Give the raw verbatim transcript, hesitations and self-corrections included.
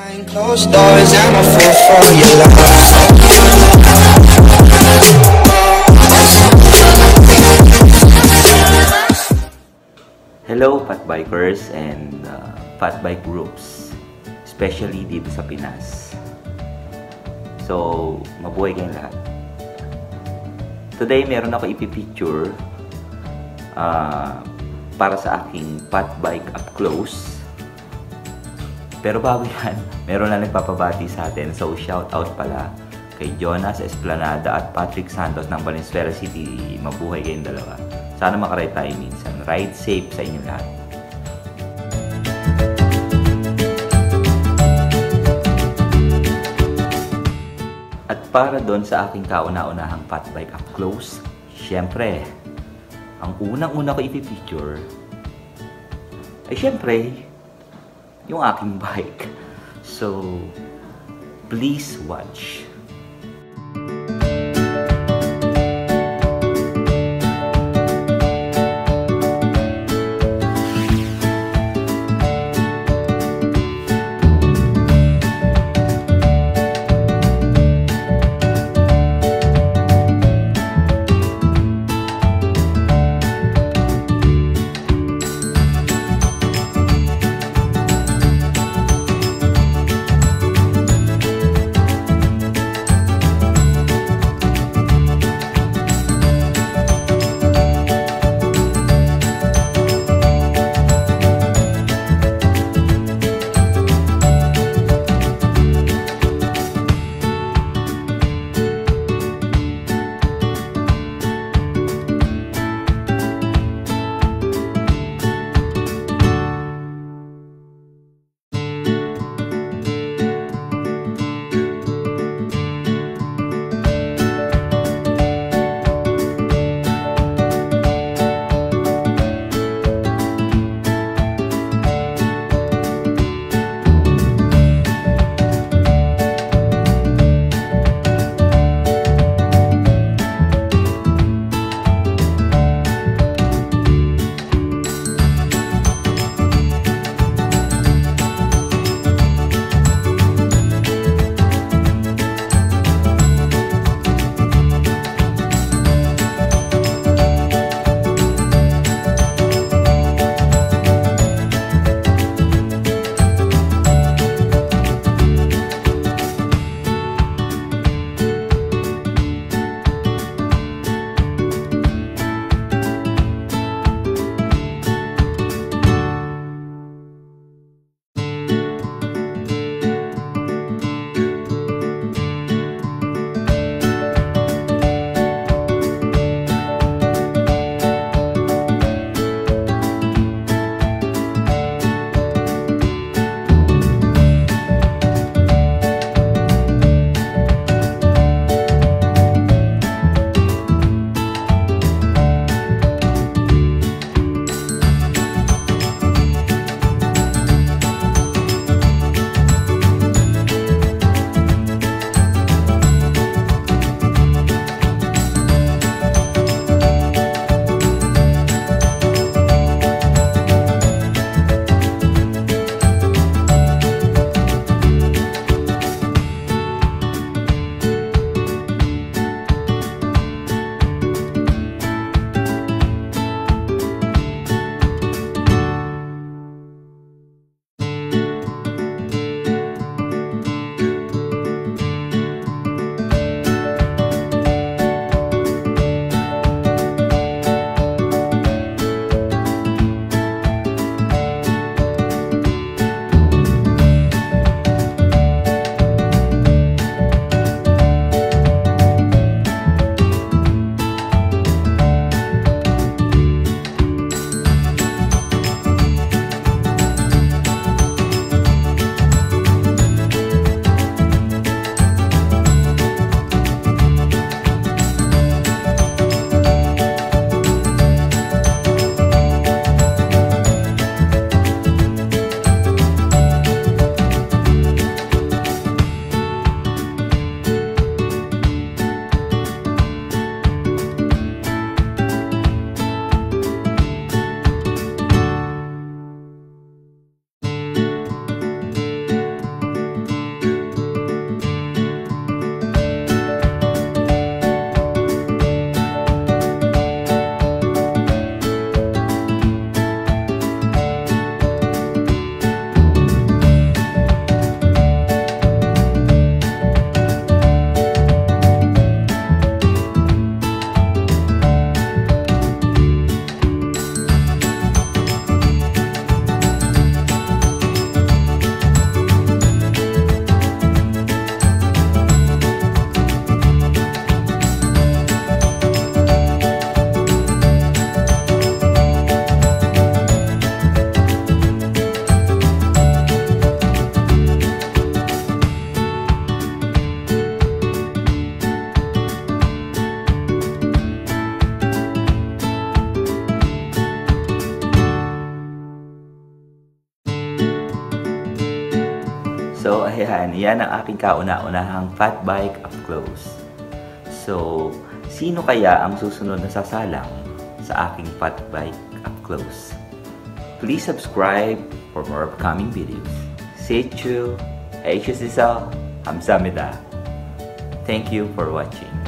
Closed doors, I'm a fool for your love. Hello, fat bikers and uh, fat bike groups, especially dito sa Pinas. So, mabuhay kayong lahat. Today, meron ako ipipicture uh, para sa aking fat bike up close. Pero bago yan, meron na nagpapabati sa atin. So, shout out pala kay Jonas Esplanada at Patrick Santos ng Valenzuela City. Mabuhay kayong dalawa. Sana makaride tayo minsan. Ride safe sa inyo lahat. At para doon sa aking kauna-unahang fat bike up close, syempre, ang unang-una ko ipipicture ay syempre, yung aking bike. So, please watch. So, ayan, yan ang aking kauna-unahang fat bike up close. So, sino kaya ang susunod na sasalang sa aking fat bike up close? Please subscribe for more upcoming videos. See you. Aishusisa. Hamsamida. Thank you for watching.